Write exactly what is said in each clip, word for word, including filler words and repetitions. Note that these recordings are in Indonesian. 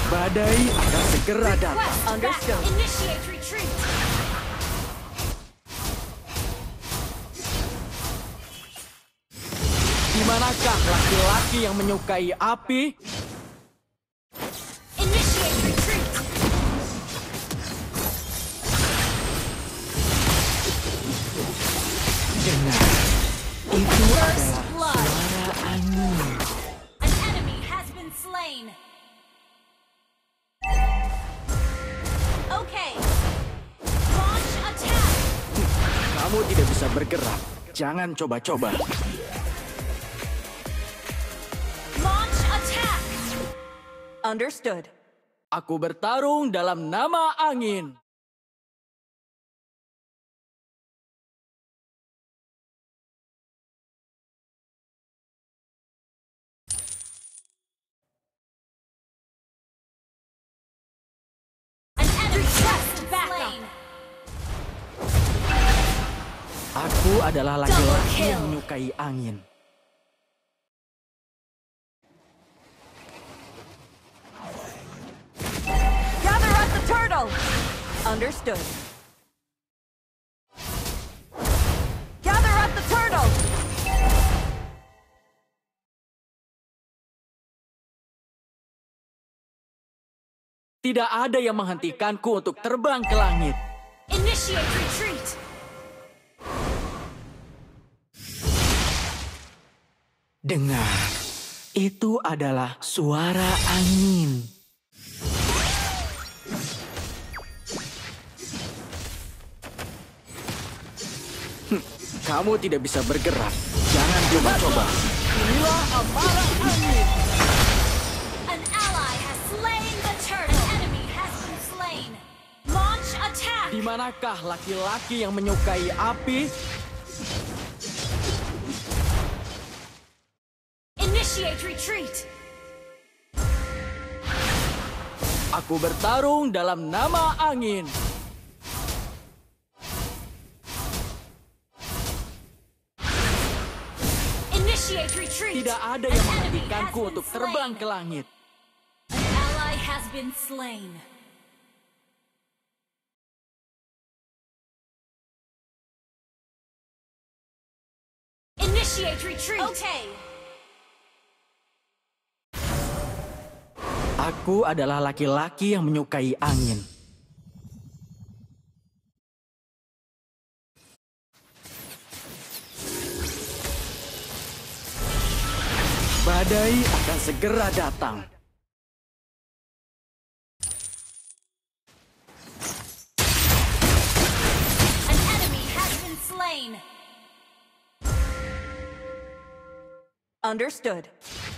Badai akan segera datang. Understood. Initiate retreat. Di manakah laki-laki yang menyukai api? Initiate retreat. Dengar, itu First adalah blood. suara angin. An enemy has been slain. Okay. Launch attack. Kamu tidak bisa bergerak. Jangan coba-coba. Launch attack. Understood. Aku bertarung dalam nama angin. An enemy has been slain. Aku adalah laki-laki yang menyukai angin. Gather at the turtle. Understood. Gather at the turtle. Tidak ada yang menghentikanku untuk terbang ke langit. Initiate retreat. Dengar, itu adalah suara angin. Hm, kamu tidak bisa bergerak. Jangan coba-coba. Inilah amarah angin. An ally has slain the turtle. An enemy has been slain. Launch attack. Di manakah laki-laki yang menyukai api? Initiate retreat. Aku bertarung dalam nama angin. Initiate retreat. Tidak ada yang menghentikanku untuk terbang ke langit. An ally has been slain. Initiate retreat. Okay. Aku adalah laki-laki yang menyukai angin. Badai akan segera datang. An enemy has been slain. Understood.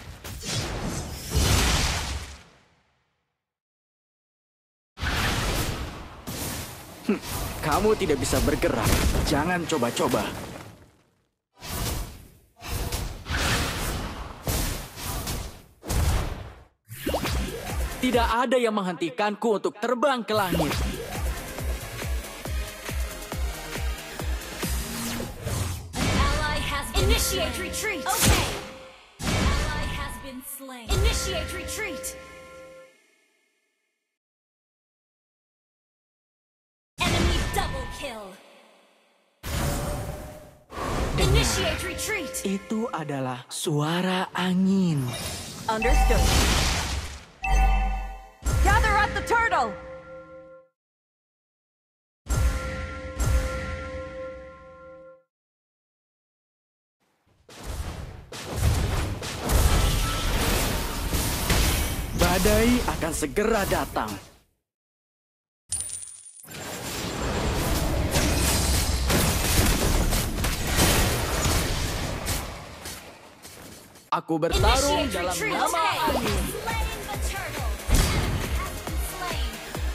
Hm, kamu tidak bisa bergerak. Jangan coba-coba. Tidak ada yang menghentikanku untuk terbang ke langit. An ally has been Initiate slain. Retreat. Okay. An ally has been slain. Initiate retreat. Enemy double kill. Initiate retreat. Itu adalah suara angin. Understood. Gather at the turtle. Badai akan segera datang. Aku bertarung Initiate dalam retreat. nama Okay. angin. Slain the turtle. Has been slain.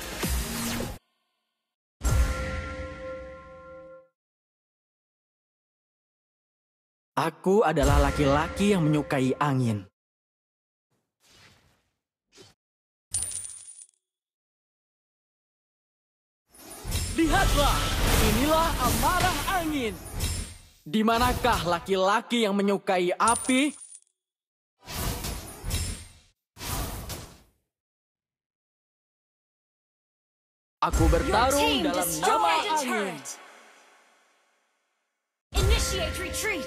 Aku adalah laki-laki yang menyukai angin. Lihatlah, inilah amarah angin. Di manakah laki-laki yang menyukai api? Aku Your bertarung team dalam nama destroyed a angin. turret. Initiate retreat.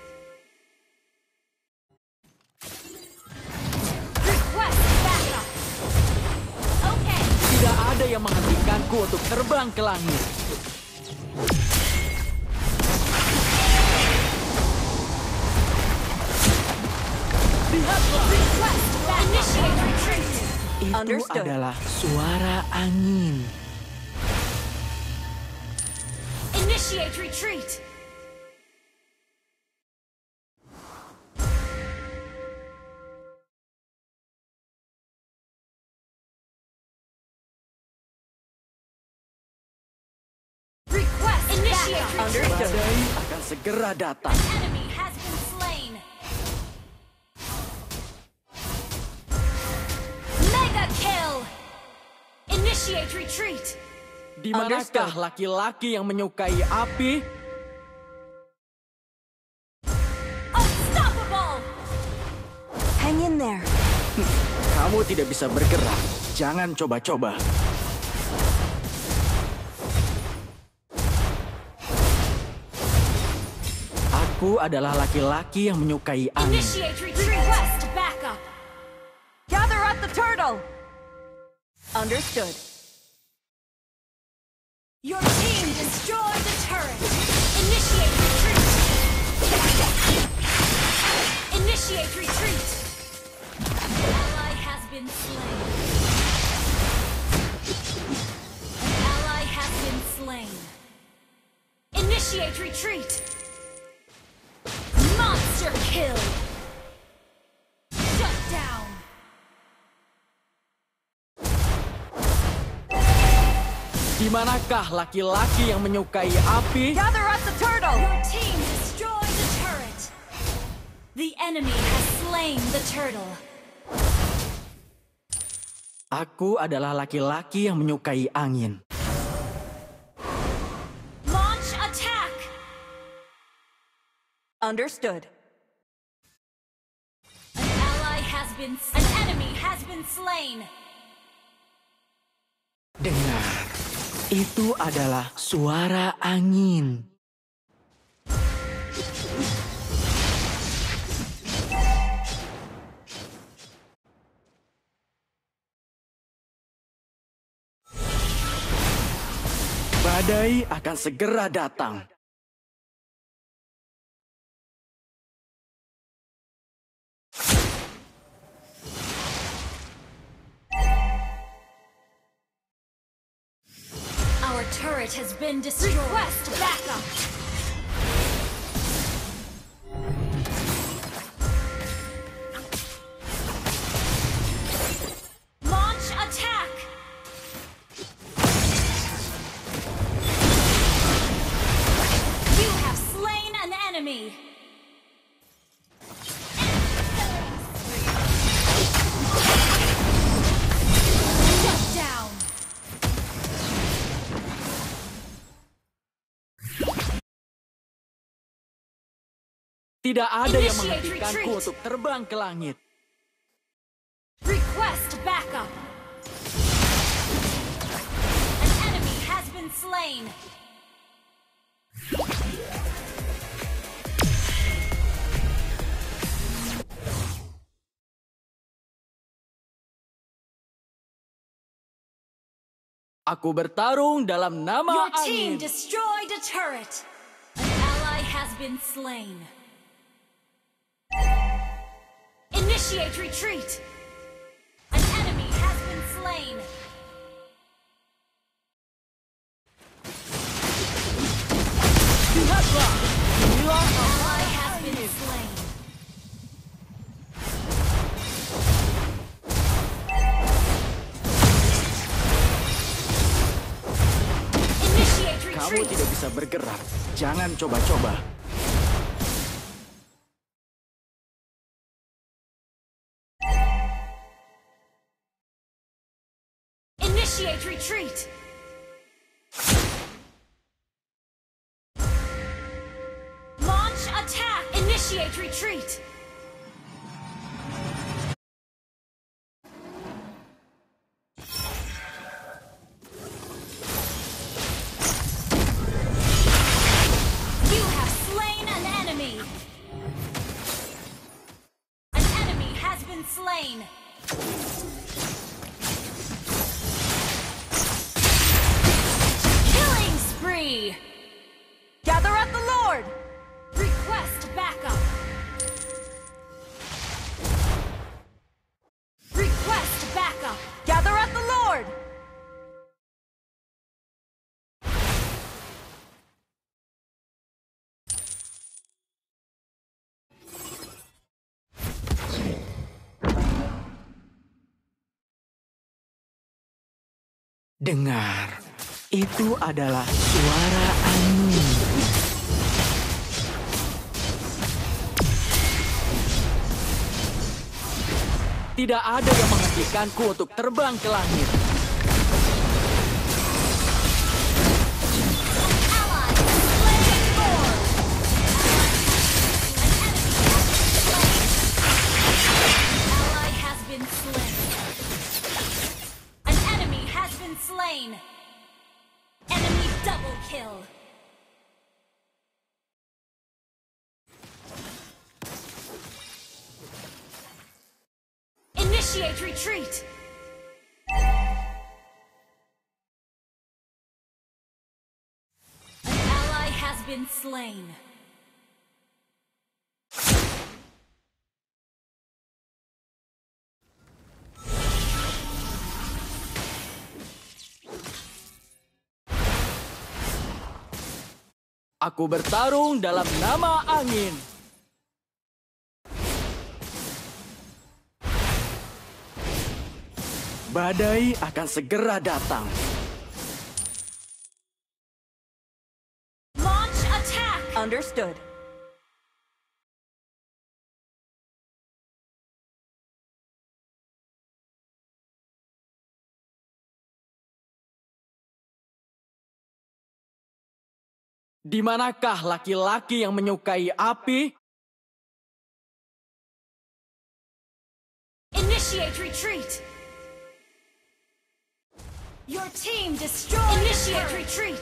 Request backup. Okay. Tidak ada yang menghentikanku untuk terbang ke langit. Lihatlah, Request backup. Initiate retreat. itu Understood. adalah suara angin. Initiate retreat. Request initiate retreat. Understood. Badai akan segera datang. Enemy has been slain. Mega kill. Initiate retreat. Di manakah laki-laki yang menyukai api? Unstoppable. Hang in there. Kamu tidak bisa bergerak. Jangan coba-coba. Aku adalah laki-laki yang menyukai angin. Initiate retreat. Request backup. Gather at the turtle. Understood. Your team destroyed the turret. Initiate retreat. Initiate retreat. Ally has been slain. An ally has been slain. Initiate retreat. Monster kill. Shut down. Di manakah laki-laki yang menyukai api? Gather at the turtle. Your team destroyed the turret. The enemy has slain the turtle. Aku adalah laki-laki yang menyukai angin. Launch attack. Understood. An ally has been An enemy has been slain. Dengar, itu adalah suara angin. Badai akan segera datang. Our turret has been destroyed. Request backup. Launch attack. You have slain an enemy. Shut down. Tidak ada yang Initiate menghentikanku retreat. untuk terbang ke langit. Request backup. An enemy has been slain. Aku bertarung dalam nama Your angin. team destroyed a turret. An ally has been slain. Initiate retreat. An enemy has been slain. Lihatlah, inilah An ally has been slain. Initiate kamu retreat. tidak bisa bergerak. Jangan coba-coba. Initiate retreat. Launch attack. Initiate retreat. Dengar, itu adalah suara angin. Tidak ada yang menghentikanku untuk terbang ke langit. Slain. Enemy double kill. Initiate retreat. An ally has been slain. Aku bertarung dalam nama angin. Badai akan segera datang. Launch attack. Understood. Di manakah laki-laki yang menyukai api? Initiate retreat. Your team destroyed. Initiate retreat.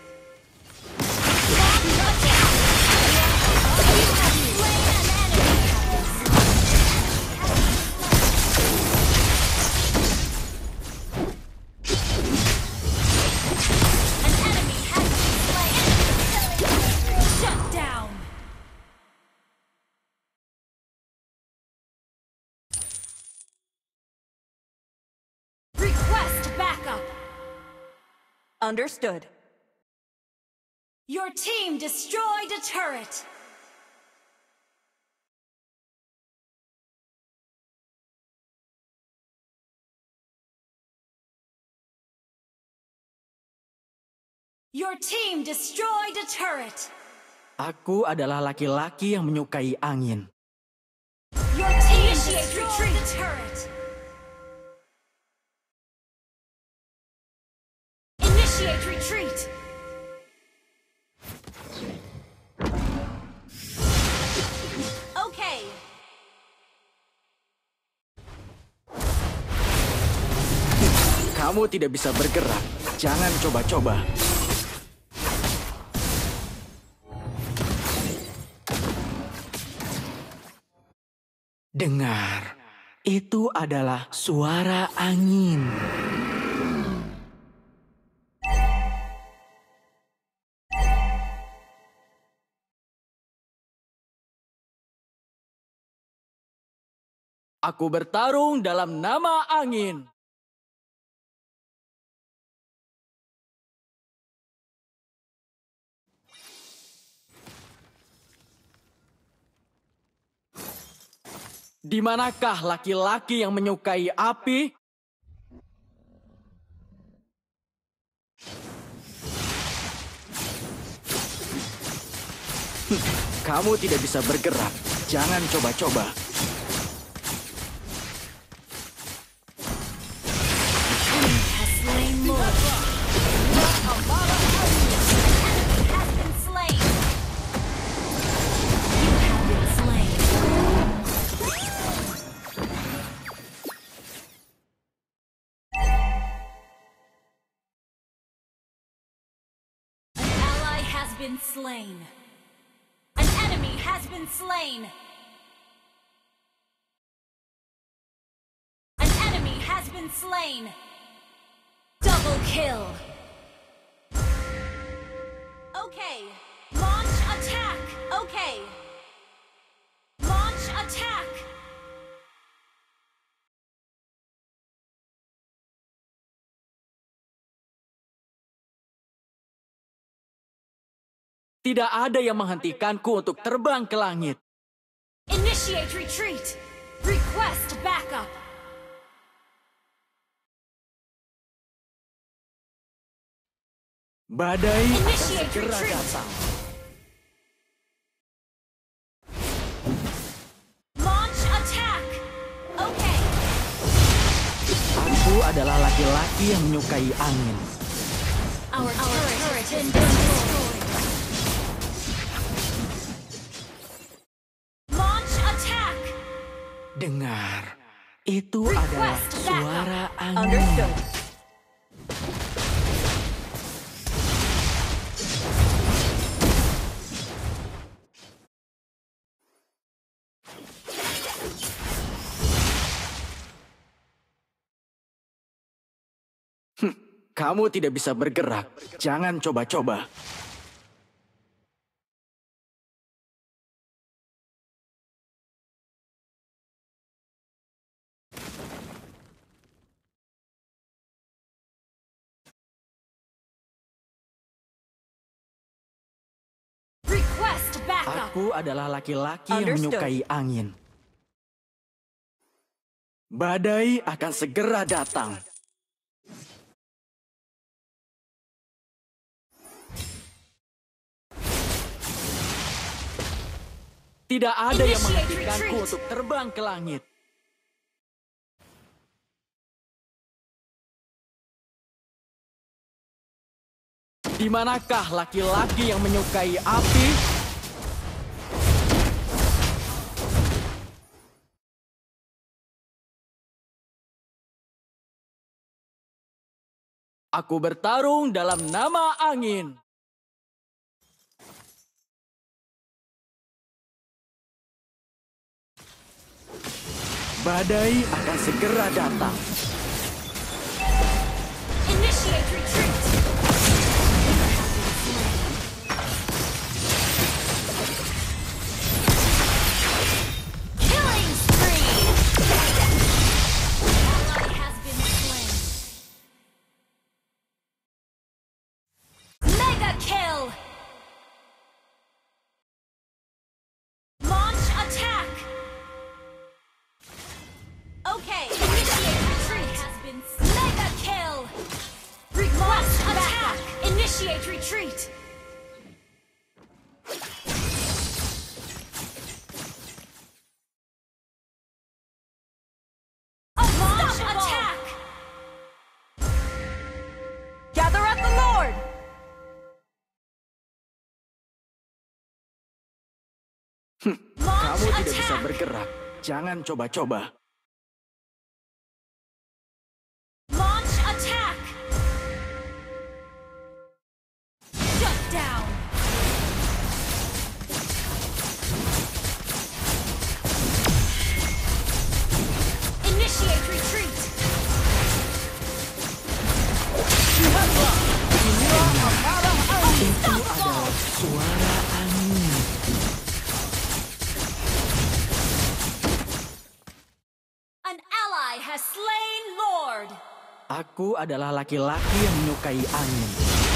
Launch attack. You have slain an enemy. An enemy has been slain. Shut down. Request backup. Understood. Your team destroyed a turret. Your team destroyed a turret. Aku adalah laki-laki yang menyukai angin. Your team destroyed a turret. Initiate retreat. Okay. Kamu tidak bisa bergerak. Jangan coba-coba. Dengar, itu adalah suara angin. Aku bertarung dalam nama angin. Di manakah laki-laki yang menyukai api? Kamu tidak bisa bergerak. Jangan coba-coba. Has slain more. Has been slain. You have been slain. An ally has been slain. An enemy has been slain. An enemy has been slain. Double kill. Okay. Launch attack. Okay. Launch attack. Tidak ada yang menghentikanku untuk terbang ke langit. Initiate retreat. Request backup. Badai akan Initiate segera retreat. datang. Launch attack. Okay. Aku adalah laki-laki yang menyukai angin. Our, Our turret has been destroyed. Launch attack. Dengar, itu adalah Request suara angin. Understood. Kamu tidak bisa bergerak. Jangan coba-coba. Request backup. Aku adalah laki-laki yang Understood. menyukai angin. Badai akan segera datang. Tidak ada yang Initiate menghentikanku retreat. untuk terbang ke langit. Di manakah laki-laki yang menyukai api? Aku bertarung dalam nama angin. Badai akan segera datang. Initiate retreat. Killing spree. Ally has been slain. Mega kill. Launch attack. Okay. Initiate retreat. Has been mega kill. Request attack. Initiate retreat. Launch attack. Gather at the Lord. Launch Kamu tidak bisa attack. bergerak. Jangan coba-coba. Launch attack. Shut down. Initiate retreat. Lihatlah, inilah amarah angin. Itu Unstoppable. adalah suara angin. An ally has slain Lord. Aku adalah laki-laki yang menyukai angin.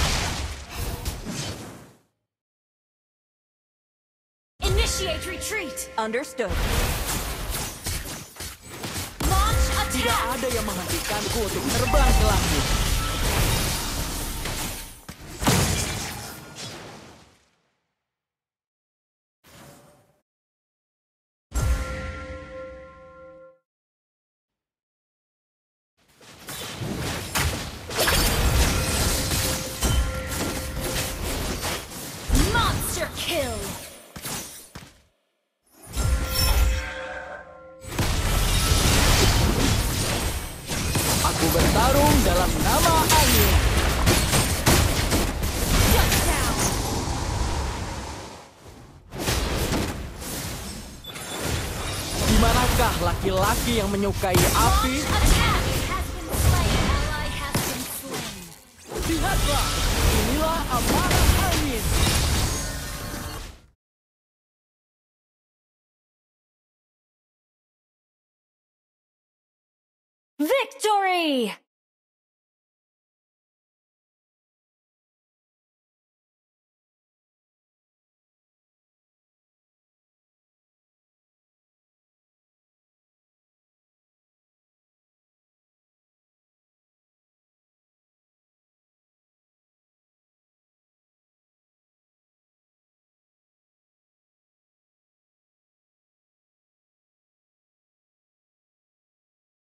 Initiate retreat. Understood. Launch Tidak attack. ada yang menghentikanku untuk terbang ke langit. Monster kill. Aku bertarung dalam nama angin. Shut down. Di manakah laki-laki yang menyukai api? Launch attack has been slain. Ally has been slain. Lihatlah, inilah amarah angin. Victory!